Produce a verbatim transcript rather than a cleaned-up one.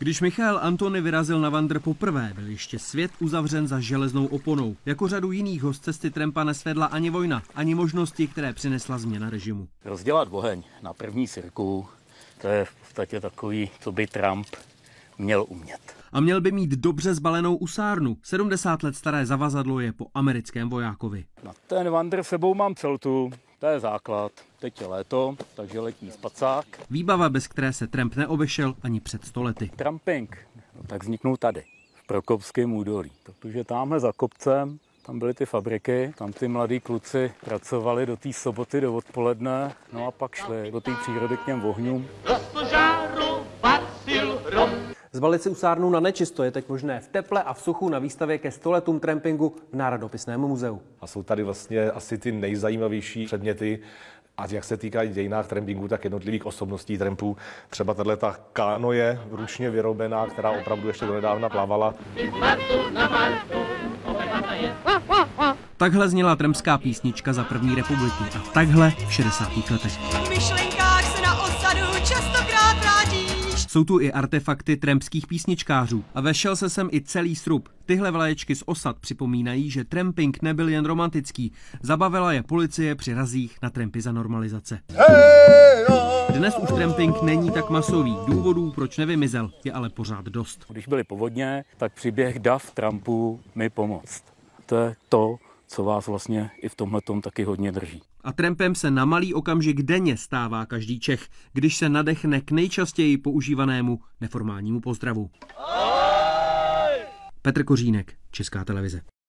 Když Michael Antony vyrazil na vandr poprvé, byl ještě svět uzavřen za železnou oponou. Jako řadu jiných ho z cesty trampa nesvedla ani vojna, ani možnosti, které přinesla změna režimu. Rozdělat oheň na první sirku, to je v podstatě takový, co by Trump měl umět. A měl by mít dobře zbalenou usárnu. sedmdesát let staré zavazadlo je po americkém vojákovi. Na ten vandr sebou mám celtu, to je základ. Teď je léto, takže letní spacák. Výbava, bez které se Trump neobešel ani před sto lety. Tramping, no, tak vzniknul tady, v Prokopském údolí. Protože tamhle za kopcem, tam byly ty fabriky, tam ty mladí kluci pracovali do té soboty do odpoledne, no a pak šli do té přírody k těm ohňům. Zbalit si usárnu na nečisto je teď možné v teple a v suchu na výstavě ke sto letům trampingu v Národopisném muzeu. A jsou tady vlastně asi ty nejzajímavější předměty, a jak se týká dějinách trampingu, tak jednotlivých osobností trampů. Třeba tato kánoje ručně vyrobená, která opravdu ještě donedávna plavala. Takhle zněla trampská písnička za první republiky a takhle v šedesátých letech. V myšlenkách se na osadu častokrát vrátíš. Jsou tu i artefakty trampských písničkářů a vešel se sem i celý srub. Tyhle vlaječky z osad připomínají, že tramping nebyl jen romantický. Zabavila je policie při razích na trampy za normalizace. Dnes už tramping není tak masový. Důvodů, proč nevymizel, je ale pořád dost. Když byly povodně, tak přiběh dav trampů mi pomoct. To je to, co vás vlastně i v tomhletom taky hodně drží. A trampem se na malý okamžik denně stává každý Čech, když se nadechne k nejčastěji používanému neformálnímu pozdravu. Petr Kořínek, Česká televize.